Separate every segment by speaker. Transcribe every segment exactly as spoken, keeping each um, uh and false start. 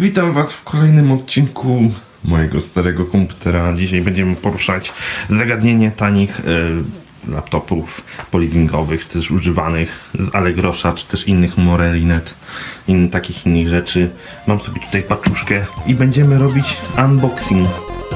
Speaker 1: Witam was w kolejnym odcinku mojego starego komputera. Dzisiaj będziemy poruszać zagadnienie tanich e, laptopów polizingowych, też używanych z Allegrosza, czy też innych Morelinet, in, takich innych rzeczy. Mam sobie tutaj paczuszkę i będziemy robić unboxing.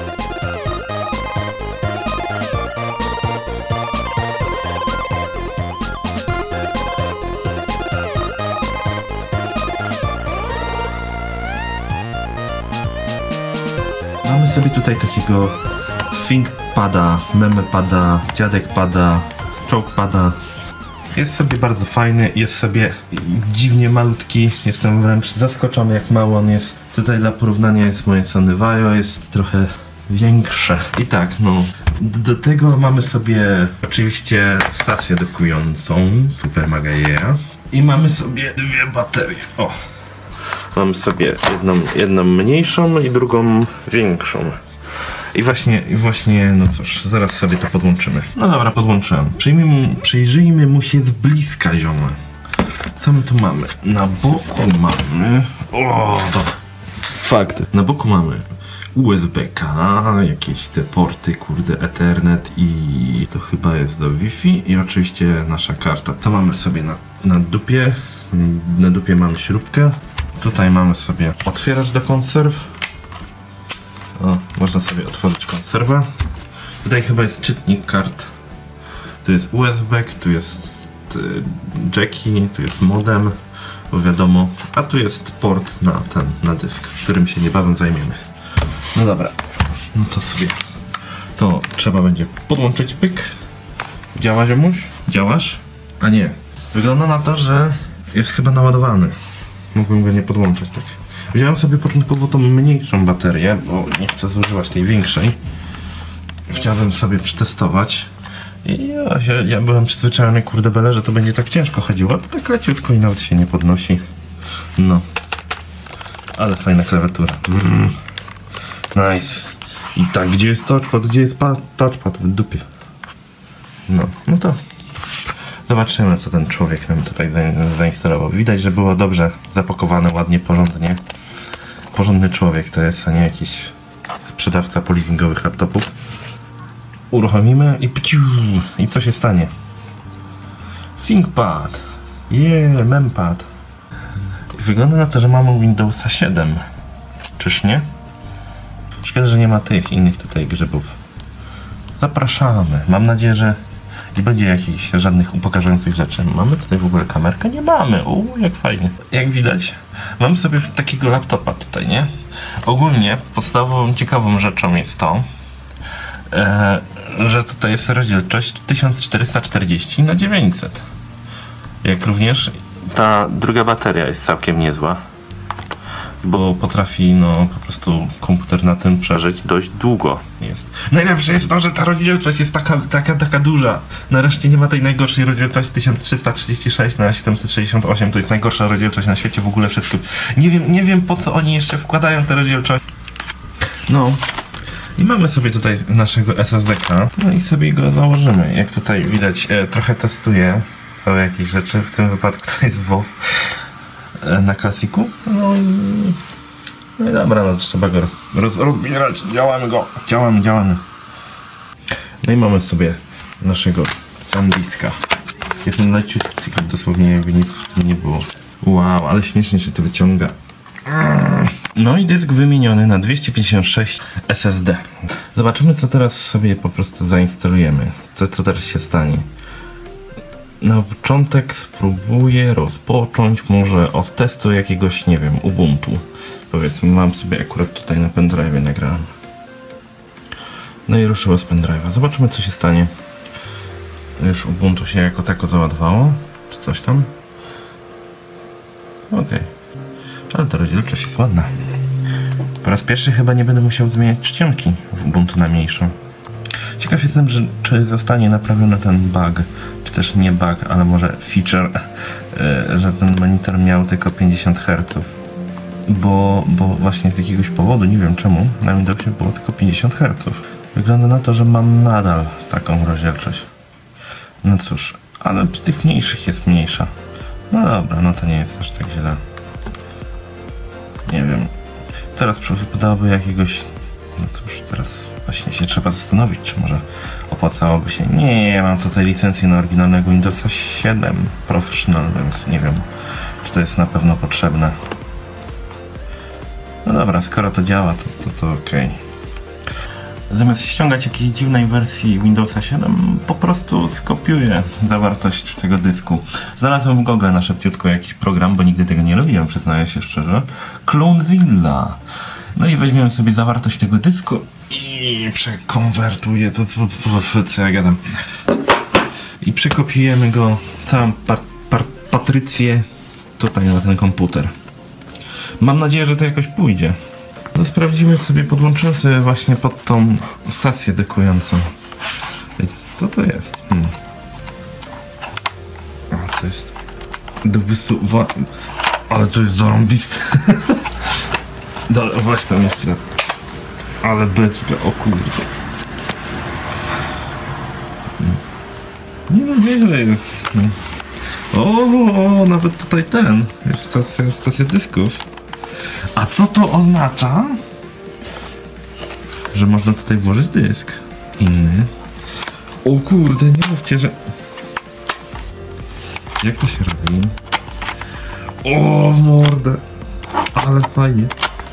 Speaker 1: Mamy sobie tutaj takiego ThinkPada, memepada, dziadekpada, czołgpada. Jest sobie bardzo fajny, jest sobie dziwnie malutki. Jestem wręcz zaskoczony, jak mały on jest. Tutaj dla porównania jest moje Sony Vaio, jest trochę większe. I tak, no, do tego mamy sobie oczywiście stację dokującą, super mega yeah. I mamy sobie dwie baterie. O! Mam sobie jedną, jedną mniejszą i drugą większą. I właśnie, i właśnie, no cóż, zaraz sobie to podłączymy. No dobra, podłączyłem. Przyjmijmy, przyjrzyjmy mu się z bliska, ziomy. Co my tu mamy? Na boku mamy... O, to fakt. Na boku mamy U S B K, jakieś te porty, kurde, Ethernet i to chyba jest do Wi-Fi i oczywiście nasza karta. To mamy sobie na, na dupie. Na dupie mamy śrubkę. Tutaj mamy sobie otwieracz do konserw. O, można sobie otworzyć konserwę. Tutaj chyba jest czytnik kart. Tu jest U S B, tu jest y, jacki, tu jest modem, bo wiadomo. A tu jest port na ten, na dysk, którym się niebawem zajmiemy. No dobra, no to sobie to trzeba będzie podłączyć, pyk. Działa, ziomuś? Działasz? A nie. Wygląda na to, że jest chyba naładowany. Mógłbym go nie podłączać, tak. Wziąłem sobie początkowo tą mniejszą baterię, bo nie chcę zużywać tej większej. Chciałbym sobie przetestować. I ja, ja, ja byłem przyzwyczajony, kurde bele, że to będzie tak ciężko chodziło, a to tak leciutko i nawet się nie podnosi. No. Ale fajna klawiatura. Mm. Nice. I tak, gdzie jest touchpad? Gdzie jest touchpad? W dupie. No, no to... Zobaczymy, co ten człowiek nam tutaj zainstalował. Widać, że było dobrze zapakowane, ładnie, porządnie. Porządny człowiek to jest, a nie jakiś sprzedawca polizingowych laptopów. Uruchomimy i pciu, i co się stanie? ThinkPad. Yeah, mempad. Wygląda na to, że mamy Windowsa siedem. Czyż nie? Szkoda, że nie ma tych innych tutaj grzybów. Zapraszamy. Mam nadzieję, że nie będzie jakichś żadnych upokarzających rzeczy. Mamy tutaj w ogóle kamerkę? Nie mamy. Uuu, jak fajnie. Jak widać, mam sobie takiego laptopa tutaj, nie? Ogólnie podstawową, ciekawą rzeczą jest to, e, że tutaj jest rozdzielczość tysiąc czterysta czterdzieści na dziewięćset. Jak również ta druga bateria jest całkiem niezła, bo potrafi, no, po prostu komputer na tym przeżyć dość długo jest. Najlepsze jest to, że ta rozdzielczość jest taka, taka, taka duża. Nareszcie nie ma tej najgorszej rozdzielczości tysiąc trzysta trzydzieści sześć na siedemset sześćdziesiąt osiem. To jest najgorsza rozdzielczość na świecie, w ogóle wszystko. Nie wiem, nie wiem po co oni jeszcze wkładają tę rozdzielczość. No. I mamy sobie tutaj naszego S S D K. No i sobie go założymy. Jak tutaj widać, e, trochę testuję całe jakieś rzeczy. W tym wypadku to jest WoW na klasiku. No i, no i dobra, no trzeba go roz, roz, rozbierać. Działamy go. Działamy, działamy. No i mamy sobie naszego SanDiska. Jest on leciutki, dosłownie jakby nic nie było. Wow, ale śmiesznie się to wyciąga. No i dysk wymieniony na dwieście pięćdziesiąt sześć S S D. Zobaczymy, co teraz sobie po prostu zainstalujemy. Co, co teraz się stanie. Na początek spróbuję rozpocząć może od testu jakiegoś, nie wiem, Ubuntu. Powiedzmy, mam sobie akurat tutaj na pendrive nagrałem. No i ruszyło z pendrive'a. Zobaczymy, co się stanie. Już Ubuntu się jako tako załadowało, czy coś tam. Okej. Okay. Ale ta rozdzielczość jest ładna. Po raz pierwszy chyba nie będę musiał zmieniać czcionki w Ubuntu na mniejszą. Ciekaw jestem, że, czy zostanie naprawiony ten bug, czy też nie bug, ale może feature, yy, że ten monitor miał tylko pięćdziesiąt herców. Bo, bo właśnie z jakiegoś powodu, nie wiem czemu, na Windowsie było tylko pięćdziesiąt herców. Wygląda na to, że mam nadal taką rozdzielczość. No cóż, ale przy tych mniejszych jest mniejsza. No dobra, no to nie jest aż tak źle. Nie wiem, Teraz wypadałoby jakiegoś... No to już teraz właśnie się trzeba zastanowić, czy może opłacałoby się... Nie, mam tutaj licencję na oryginalnego Windowsa siedem Professional, więc nie wiem, czy to jest na pewno potrzebne. No dobra, skoro to działa, to, to, to okej. Okay. Zamiast ściągać jakiejś dziwnej wersji Windowsa siedem, po prostu skopiuję zawartość tego dysku. Znalazłem w Google na szybciutko jakiś program, bo nigdy tego nie robiłem, przyznaję się szczerze. Clonezilla. No i weźmiemy sobie zawartość tego dysku i przekonwertuję to, co, co, co ja gadam. I przekopiujemy go, całą par, par, patrycję tutaj na ten komputer. Mam nadzieję, że to jakoś pójdzie. No sprawdzimy sobie, podłączyłem sobie właśnie pod tą stację dekującą. Co to jest? Hmm. O, to jest... Wysuwa... Ale to jest zarąbiste. Dobra, właśnie tam jeszcze. Ale beczka, o kurde. Nie no, nieźle jest. O, o, o, nawet tutaj ten. Jest stacja, stacja dysków. A co to oznacza? Że można tutaj włożyć dysk inny. O kurde, nie mówcie, że... Jak to się robi? O, w mordę. Ale fajnie.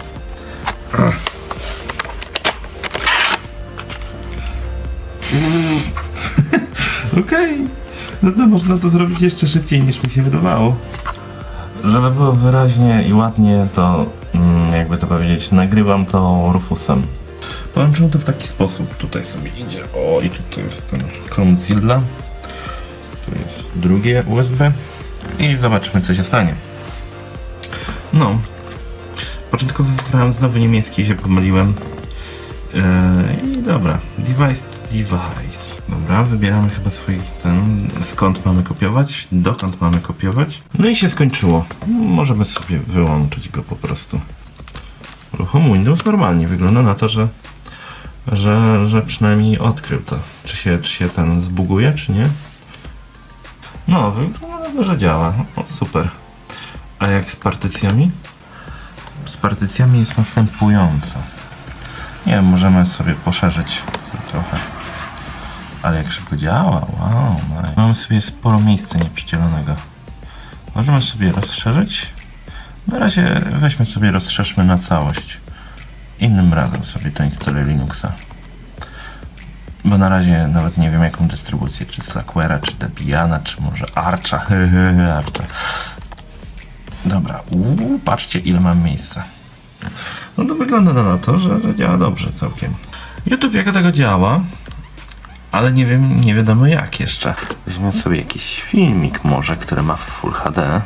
Speaker 1: Okej. Okay. No to można to zrobić jeszcze szybciej niż mi się wydawało. Żeby było wyraźnie i ładnie, to mm, jakby to powiedzieć, nagrywam to Rufusem. Połączyłem to w taki sposób. Tutaj sobie idzie. O, i tutaj jest ten Clonezilla. Tu jest drugie U S B. I zobaczymy, co się stanie. No. Początkowo wybrałem znowu niemiecki i się pomyliłem. Yy, I dobra. Device to device. Dobra, wybieramy chyba swój ten, skąd mamy kopiować, dokąd mamy kopiować. No i się skończyło. Możemy sobie wyłączyć go po prostu. Uruchom Windows normalnie. Wygląda na to, że, że, że przynajmniej odkrył to. Czy się, czy się ten zbuguje, czy nie? No, wygląda na to, że działa. O, super. A jak z partycjami? Z partycjami jest następująco. Nie wiem, możemy sobie poszerzyć to trochę. Ale jak szybko działa, wow, nice. Mamy sobie sporo miejsca nieprzydzielonego. Możemy sobie rozszerzyć. Na razie weźmy sobie, rozszerzmy na całość. Innym razem sobie to instaluję Linuxa. Bo na razie nawet nie wiem, jaką dystrybucję, czy Slackwarea, czy Debiana, czy może Archa. Archa. Dobra, Uuu, patrzcie, ile mam miejsca. No to wygląda na to, że, że działa dobrze całkiem. YouTube jako tego działa, ale nie wiem, nie wiadomo jak jeszcze. Weźmiemy sobie jakiś filmik może, który ma w Full H D.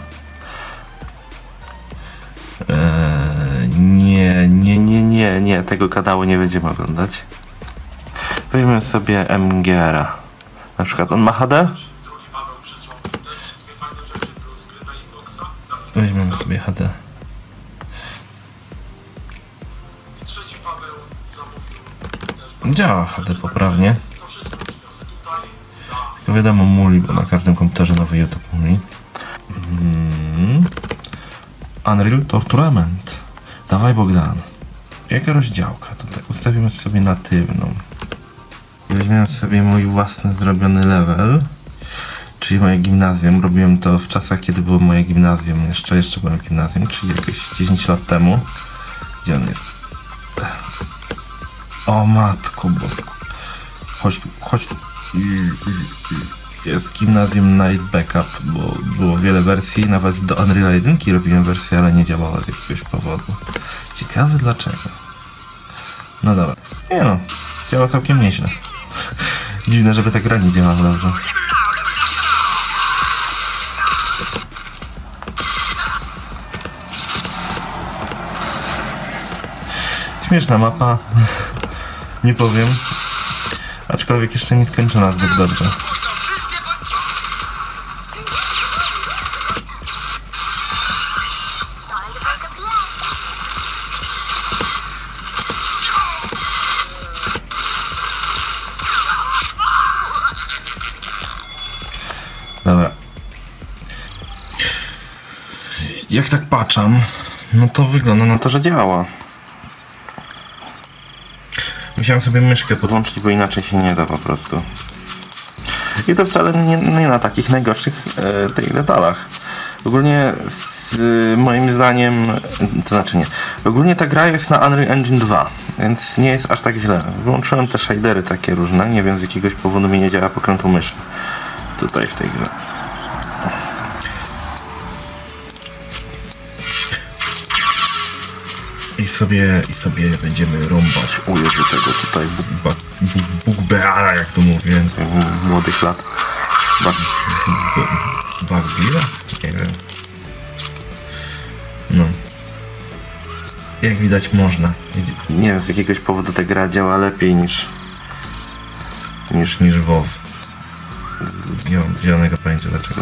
Speaker 1: Eee, nie, nie, nie, nie, nie, tego kanału nie będziemy oglądać. Weźmiemy sobie M G R-a. Na przykład on ma H D? Weźmiemy sobie H D. Działa H D poprawnie. Tylko wiadomo, muli, bo na każdym komputerze nowy YouTube muli. Hmm. Unreal Tournament. Dawaj, Bogdan. Jaka rozdziałka tutaj? Ustawimy sobie natywną. Weźmiemy sobie mój własny zrobiony level. Czyli moje gimnazjum. Robiłem to w czasach, kiedy było moje gimnazjum. Jeszcze, jeszcze byłem w gimnazjum, czyli jakieś dziesięć lat temu. Gdzie on jest? O matko bosko. Chodź tu, chodź tu. Jest Gimnazjum Night Backup, bo było wiele wersji. Nawet do Unreal jeden robiłem wersję, ale nie działała z jakiegoś powodu. Ciekawe dlaczego. No dobra. Nie no, działa całkiem nieźle. Dziwne, żeby ta gra nie działała dobrze. Śmieszna mapa. Nie powiem. Aczkolwiek jeszcze nie skończona zbyt dobrze. Dobra. Jak tak patrzę, no to wygląda na to, że działa. Musiałem sobie myszkę podłączyć, bo inaczej się nie da po prostu. I to wcale nie, nie na takich najgorszych e, tych detalach. Ogólnie z, e, moim zdaniem, to znaczy nie, ogólnie ta gra jest na Unreal Engine dwa, więc nie jest aż tak źle. Wyłączyłem te shadery takie różne, nie wiem, z jakiegoś powodu mi nie działa pokrętło myszy tutaj w tej grze. I sobie, i sobie będziemy rąbać ujeżdżę tego tutaj bugbeara, jak to mówię, młodych lat. Bugbeara? Nie wiem. No. Jak widać można. Nie wiem, z jakiegoś powodu ta gra działa lepiej niż niż, niż WoW. Nie mam zielonego pojęcia dlaczego.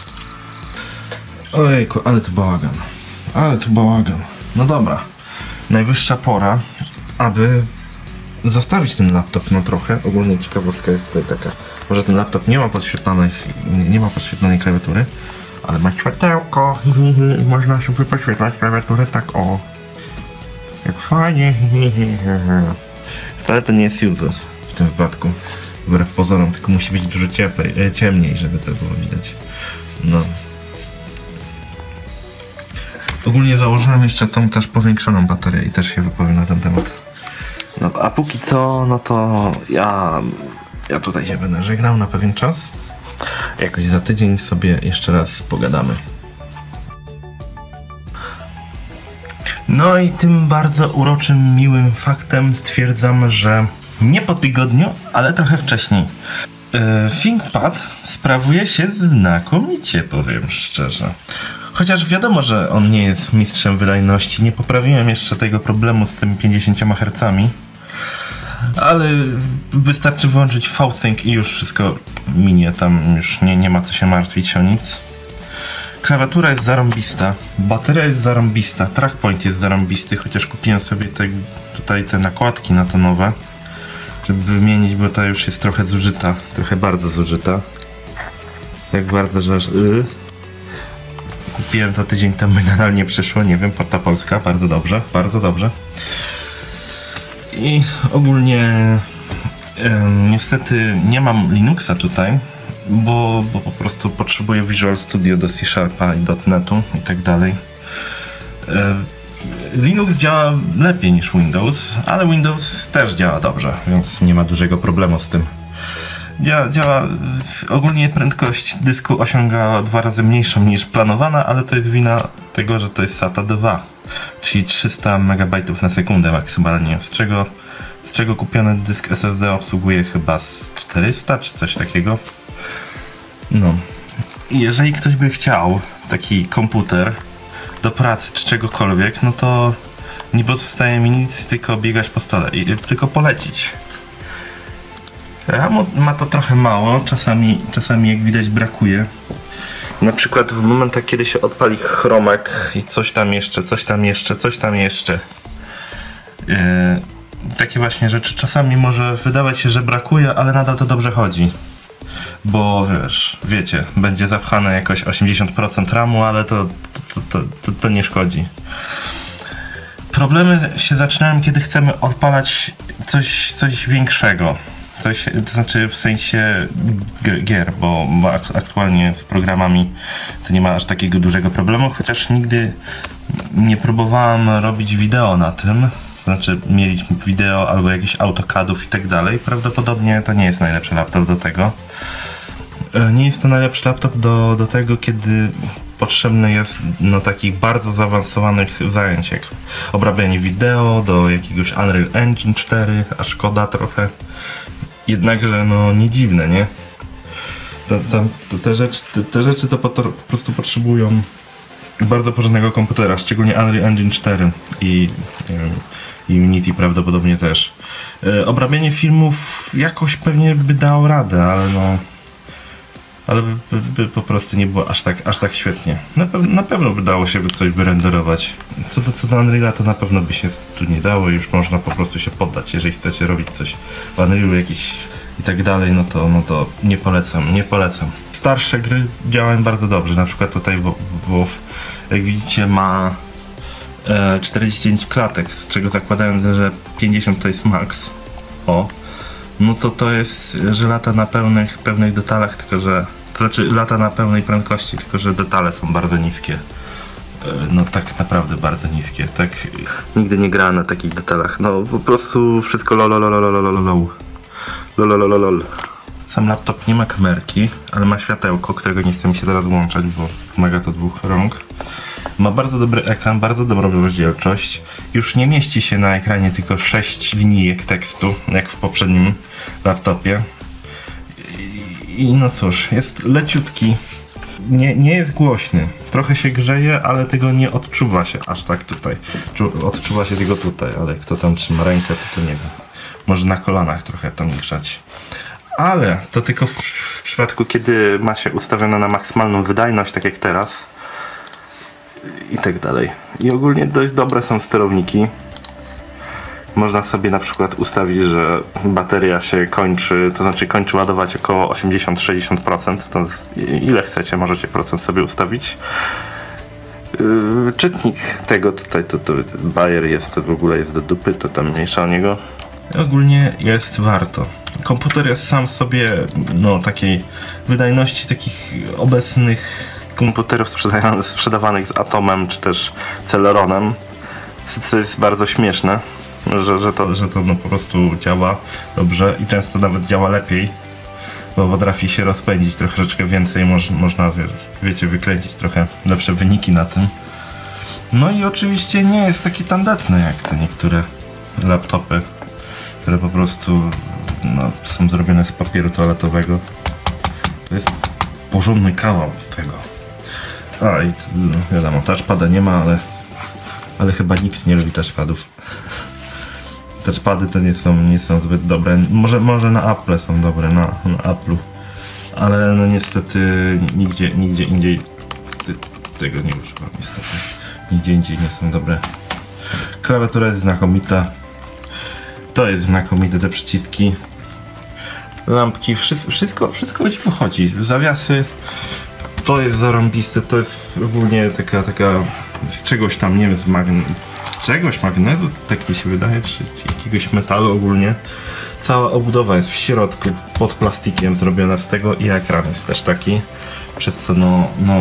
Speaker 1: Ojejku, ale tu bałagan. Ale tu bałagan. No dobra. Najwyższa pora, aby zostawić ten laptop na trochę. Ogólnie ciekawostka jest tutaj taka, może ten laptop nie ma podświetlonej, nie ma podświetlonej klawiatury, ale ma światełko i można sobie podświetlać klawiaturę tak o. Jak fajnie. Wcale to nie jest useless w tym wypadku, wbrew pozorom, tylko musi być dużo cieplej, ciemniej, żeby to było widać. No. Ogólnie założyłem jeszcze tą też powiększoną baterię i też się wypowiem na ten temat. No a póki co, no to ja, ja tutaj się będę żegnał na pewien czas. Jakoś za tydzień sobie jeszcze raz pogadamy. No i tym bardzo uroczym, miłym faktem stwierdzam, że nie po tygodniu, ale trochę wcześniej. Yy, ThinkPad sprawuje się znakomicie, powiem szczerze. Chociaż wiadomo, że on nie jest mistrzem wydajności, nie poprawiłem jeszcze tego problemu z tymi pięćdziesięcioma hercami, ale wystarczy wyłączyć V-Sync i już wszystko minie, tam już nie, nie ma co się martwić o nic. Klawiatura jest zarąbista, bateria jest zarąbista, trackpoint jest zarąbisty, chociaż kupiłem sobie te, tutaj te nakładki na to nowe, żeby wymienić, bo ta już jest trochę zużyta, trochę bardzo zużyta. Tak bardzo, że aż... Yy. Kupiłem to tydzień temu i nadal nie przyszło, nie wiem, Porta Polska, bardzo dobrze, bardzo dobrze. I ogólnie e, niestety nie mam Linuxa tutaj, bo, bo po prostu potrzebuję Visual Studio do C Sharpa i .netu i tak dalej. E, Linux działa lepiej niż Windows, ale Windows też działa dobrze, więc nie ma dużego problemu z tym. Działa, działa, ogólnie prędkość dysku osiąga dwa razy mniejszą niż planowana, ale to jest wina tego, że to jest SATA dwa, czyli trzysta megabajtów na sekundę maksymalnie, z czego, z czego kupiony dysk S S D obsługuje chyba z czterysta czy coś takiego. No, i jeżeli ktoś by chciał taki komputer do pracy czy czegokolwiek, no to nie pozostaje mi nic, tylko biegać po stole i tylko polecić. RAMu ma to trochę mało, czasami, czasami jak widać brakuje. Na przykład w momentach, kiedy się odpali chromek i coś tam jeszcze, coś tam jeszcze, coś tam jeszcze. Yy, takie właśnie rzeczy czasami może wydawać się, że brakuje, ale nadal to dobrze chodzi. Bo wiesz, wiecie, będzie zapchane jakoś osiemdziesiąt procent RAMu, ale to, to, to, to, to nie szkodzi. Problemy się zaczynają, kiedy chcemy odpalać coś, coś większego. Coś, to znaczy w sensie gier, bo, bo aktualnie z programami to nie ma aż takiego dużego problemu, chociaż nigdy nie próbowałem robić wideo na tym, to znaczy mieć wideo albo jakichś AutoCADów i tak dalej. Prawdopodobnie to nie jest najlepszy laptop do tego. Nie jest to najlepszy laptop do, do tego, kiedy potrzebny jest no, takich bardzo zaawansowanych zajęć jak obrabianie wideo, do jakiegoś Unreal Engine cztery, a szkoda trochę. Jednakże no nie dziwne, nie? To, to, to te, rzeczy, te, te rzeczy to po, to po prostu potrzebują bardzo porządnego komputera, szczególnie Unreal Engine cztery i, i Unity prawdopodobnie też. E, obrabianie filmów jakoś pewnie by dało radę, ale no... Ale by, by, by po prostu nie było aż tak, aż tak świetnie. Na, pew na pewno by dało się by coś wyrenderować. Co do, co do Unreala, to na pewno by się tu nie dało, już można po prostu się poddać. Jeżeli chcecie robić coś w Unrealu jakiś i tak dalej, no to, no to nie polecam, nie polecam. Starsze gry działają bardzo dobrze, na przykład tutaj WoW, jak widzicie, ma e, czterdzieści dziewięć klatek, z czego zakładając, że pięćdziesiąt to jest max. o, no to to jest, że lata na pełnych, pełnych detalach, tylko że, to znaczy lata na pełnej prędkości, tylko że detale są bardzo niskie. No tak naprawdę bardzo niskie, tak. Nigdy nie grałem na takich detalach, no po prostu wszystko lololololololol. Lololololol. Sam laptop nie ma kamerki, ale ma światełko, którego nie chce mi się teraz włączać, bo wymaga to dwóch rąk. Ma bardzo dobry ekran, bardzo dobrą rozdzielczość. Już nie mieści się na ekranie tylko sześć linijek tekstu, jak w poprzednim laptopie. I, i no cóż, jest leciutki. Nie, nie jest głośny. Trochę się grzeje, ale tego nie odczuwa się aż tak tutaj. Odczuwa się tego tutaj, ale kto tam trzyma rękę, to, to nie wiem. Może na kolanach trochę tam grzać. Ale to tylko w, w przypadku, kiedy ma się ustawione na maksymalną wydajność, tak jak teraz. I tak dalej. I ogólnie dość dobre są sterowniki. Można sobie na przykład ustawić, że bateria się kończy, to znaczy kończy ładować około osiemdziesiąt do sześćdziesięciu procent. To ile chcecie, możecie procent sobie ustawić. Yy, czytnik tego tutaj, to, to, to Bayer jest, to w ogóle jest do dupy, to tam mniejsza o niego. Ogólnie jest warto. Komputer jest sam sobie, no takiej wydajności takich obecnych komputerów sprzedawanych z Atomem czy też Celeronem, co jest bardzo śmieszne, że, że to, że to no po prostu działa dobrze i często nawet działa lepiej, bo potrafi się rozpędzić troszeczkę więcej, moż, można wie, wiecie, wykręcić trochę lepsze wyniki na tym. No i oczywiście nie jest taki tandetny jak te niektóre laptopy, które po prostu no, są zrobione z papieru toaletowego. To jest porządny kawał tego. A i no, wiadomo, touchpada nie ma, ale, ale chyba nikt nie lubi touchpadów. Touchpady to nie są, nie są zbyt dobre. Może, może na Apple są dobre, na, na Apple'u. Ale no niestety nigdzie, nigdzie indziej ty, tego nie używam niestety. Nigdzie indziej nie są dobre. Klawiatura jest znakomita. To jest znakomite, te przyciski. Lampki, wszystko, wszystko, wszystko ci wychodzi. Zawiasy. To jest zarąbiste, to jest ogólnie taka, taka z czegoś tam, nie wiem, z, magne, z czegoś magnezu, tak mi się wydaje, czy, czy jakiegoś metalu ogólnie. Cała obudowa jest w środku, pod plastikiem zrobiona z tego i ekran jest też taki, przez co no, no,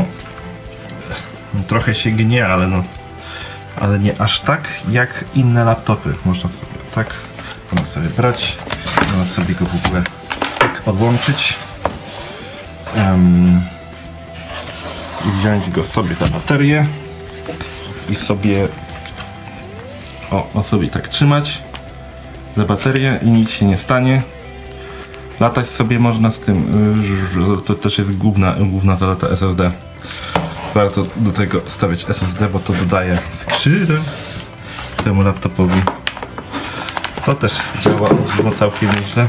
Speaker 1: no trochę się gnie, ale no, ale nie aż tak jak inne laptopy. Można sobie tak, można sobie brać, można sobie go w ogóle tak odłączyć. Um, I wziąć go sobie na baterię i sobie o, o sobie tak trzymać za baterię i nic się nie stanie. Latać sobie można z tym, to też jest główna, główna zaleta S S D. Warto do tego stawiać S S D, bo to dodaje skrzydeł temu laptopowi. To też działa całkiem nieźle.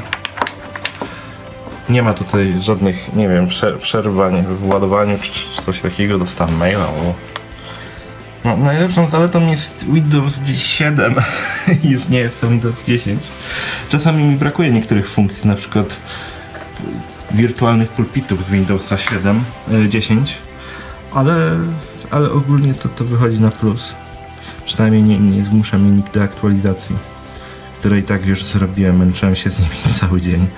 Speaker 1: Nie ma tutaj żadnych, nie wiem, przerwań w ładowaniu czy coś takiego. Dostałem maila. O. No, najlepszą zaletą jest Windows siedem. Już nie jest to Windows dziesięć. Czasami mi brakuje niektórych funkcji, na przykład wirtualnych pulpitów z Windowsa siedem, dziesięć, ale, ale ogólnie to, to wychodzi na plus. Przynajmniej nie, nie zmusza mnie nikt do aktualizacji, której tak już zrobiłem, męczyłem się z nimi cały dzień.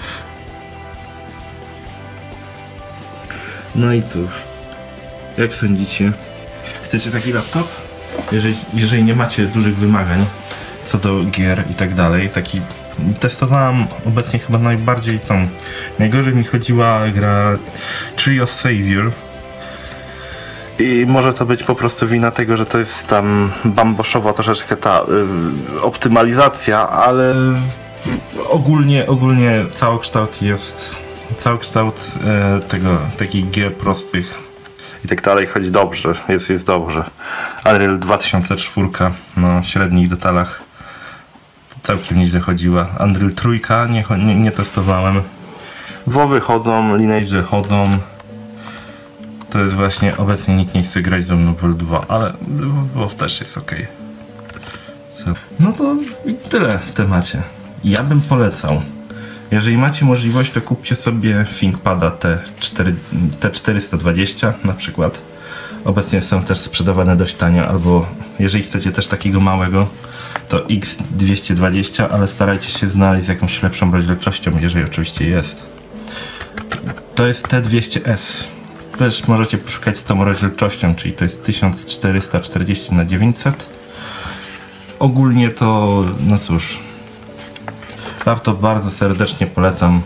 Speaker 1: No i cóż, jak sądzicie? Chcecie taki laptop? Jeżeli, jeżeli nie macie dużych wymagań co do gier i tak dalej, taki testowałem obecnie chyba najbardziej tą, najgorzej mi chodziła gra Tree of Savior i może to być po prostu wina tego, że to jest tam bamboszowa troszeczkę ta y, optymalizacja, ale ogólnie, ogólnie całokształt jest całokształt e, tego, takich gier prostych i tak dalej chodzi dobrze, jest, jest dobrze. Unreal dwa tysiące cztery na średnich detalach całkiem nieźle chodziła. Unreal trzy nie, nie, nie testowałem. WoWy chodzą, Lineage chodzą. To jest właśnie, obecnie nikt nie chce grać do mnie w dwa, ale WoW też jest ok. So. No to i tyle w temacie. Ja bym polecał. Jeżeli macie możliwość, to kupcie sobie ThinkPada T czterysta dwadzieścia na przykład. Obecnie są też sprzedawane dość tanio, albo jeżeli chcecie też takiego małego, to X dwieście dwadzieścia, ale starajcie się znaleźć z jakąś lepszą rozdzielczością, jeżeli oczywiście jest. To jest T dwieście S. Też możecie poszukać z tą rozdzielczością, czyli to jest tysiąc czterysta czterdzieści na dziewięćset. Ogólnie to, no cóż, laptop bardzo serdecznie polecam.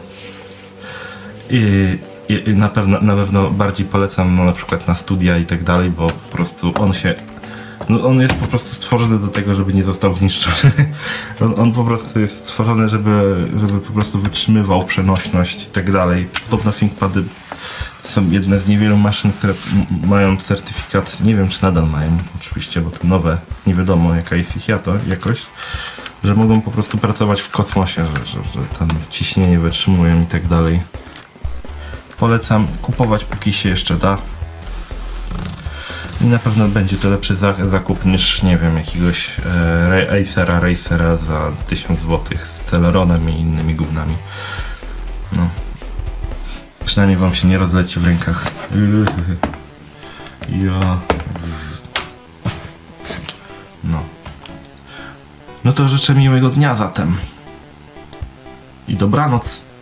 Speaker 1: I, i, i na pewno, na pewno bardziej polecam, no, na przykład na studia i tak dalej, bo po prostu on się, no, on jest po prostu stworzony do tego, żeby nie został zniszczony. On, on po prostu jest stworzony, żeby, żeby po prostu wytrzymywał przenośność i tak dalej. Podobno ThinkPady są jedne z niewielu maszyn, które mają certyfikat, nie wiem czy nadal mają oczywiście, bo to nowe, nie wiadomo jaka jest ich jakość, że mogą po prostu pracować w kosmosie, że, że, że tam ciśnienie wytrzymują i tak dalej. Polecam kupować, póki się jeszcze da. I na pewno będzie to lepszy zakup niż, nie wiem, jakiegoś e, Acera, Racera za tysiąc złotych z Celeronem i innymi gównami. No. Przynajmniej wam się nie rozleci w rękach. Ja. No. No to życzę miłego dnia zatem. I dobranoc.